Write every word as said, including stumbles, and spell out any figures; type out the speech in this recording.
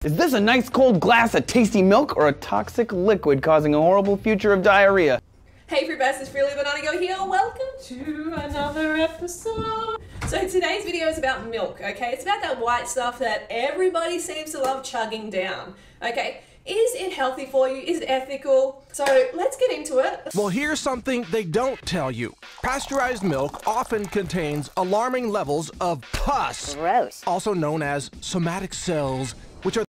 Is this a nice cold glass of tasty milk or a toxic liquid causing a horrible future of diarrhea? Hey Fruitbats, it's Freely Banana Girl here. Welcome to another episode. So today's video is about milk, okay? It's about that white stuff that everybody seems to love chugging down, okay? Is it healthy for you? Is it ethical? So let's get into it. Well, here's something they don't tell you. Pasteurized milk often contains alarming levels of pus, Gross. also known as somatic cells, which are